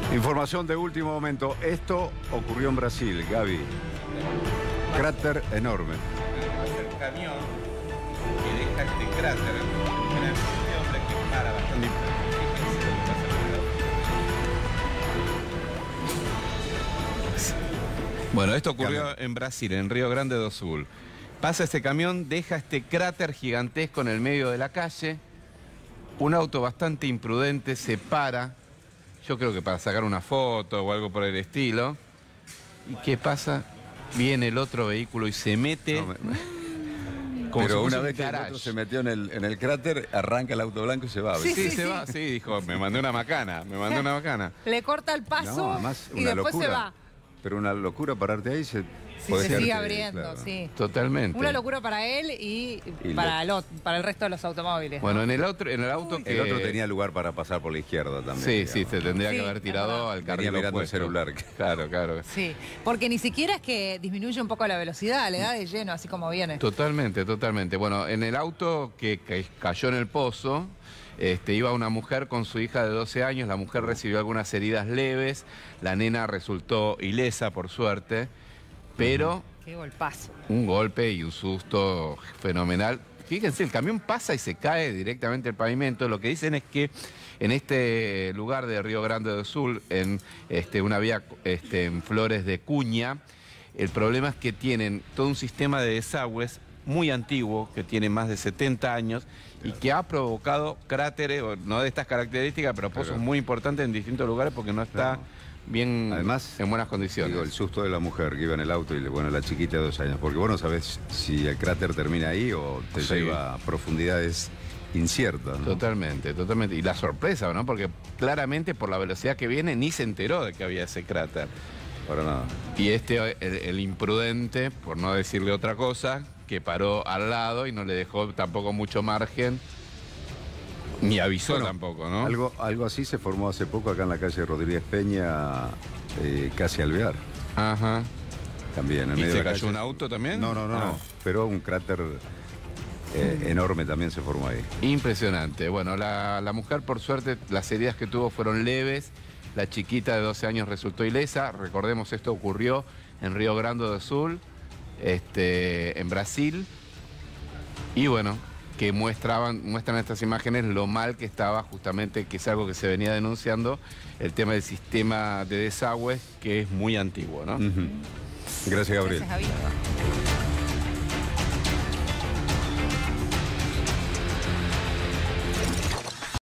Información de último momento. Esto ocurrió en Brasil, Gaby. Cráter enorme. Va a ser camión que deja este cráter. Mira, este hombre que para bastante. Fíjense lo que pasa con el auto. Bueno, esto ocurrió en Brasil, en Río Grande do Sul. Pasa este camión, deja este cráter gigantesco en el medio de la calle. Un auto bastante imprudente se para. Yo creo que para sacar una foto o algo por el estilo. ¿Y qué pasa? Viene el otro vehículo y se mete. Pero una vez que el otro se metió en el cráter, arranca el auto blanco y se va. Sí, se va. Sí, dijo, me mandé una macana. Le corta el paso además, y después se va. Pero una locura pararte ahí. Se sigue abriendo, claro. Sí. Totalmente. Una locura para él y para el resto de los automóviles. Bueno, ¿no? en el auto el otro tenía lugar para pasar por la izquierda también. Sí, digamos. Sí, se tendría que haber tirado al carril mirando el celular. Claro. Sí, porque ni siquiera es que disminuye un poco la velocidad, le da de lleno, así como viene. Totalmente. Bueno, en el auto que cayó en el pozo, iba una mujer con su hija de 12 años, la mujer recibió algunas heridas leves, la nena resultó ilesa por suerte, pero... Qué golpazo. Un golpe y un susto fenomenal. Fíjense, el camión pasa y se cae directamente al pavimento. Lo que dicen es que en este lugar de Río Grande do Sul, en una vía en Flores de Cuña, el problema es que tienen todo un sistema de desagües muy antiguo, que tiene más de 70 años, y que ha provocado cráteres, no de estas características, pero pozos muy importantes en distintos lugares porque no está bien, además, en buenas condiciones. Digo, el susto de la mujer que iba en el auto y la chiquita de 2 años, porque vos no sabés si el cráter termina ahí o te lleva a profundidades inciertas, ¿no? Totalmente. Y la sorpresa, ¿no? Porque claramente por la velocidad que viene ni se enteró de que había ese cráter. Para nada. Y el imprudente, por no decirle otra cosa, que paró al lado y no le dejó tampoco mucho margen, ni avisó tampoco, ¿no? Algo así se formó hace poco acá en la calle Rodríguez Peña, casi Alvear. Ajá. También. ¿Y se cayó un auto también? No. Pero un cráter enorme también se formó ahí. Impresionante. Bueno, la mujer, por suerte, las heridas que tuvo fueron leves. La chiquita de 12 años resultó ilesa. Recordemos, esto ocurrió en Río Grande do Sul, en Brasil. Y bueno, que muestran estas imágenes lo mal que estaba justamente, que es algo que se venía denunciando, el tema del sistema de desagües, que es muy antiguo, ¿no? Gracias, Gabriel. Gracias, Javier.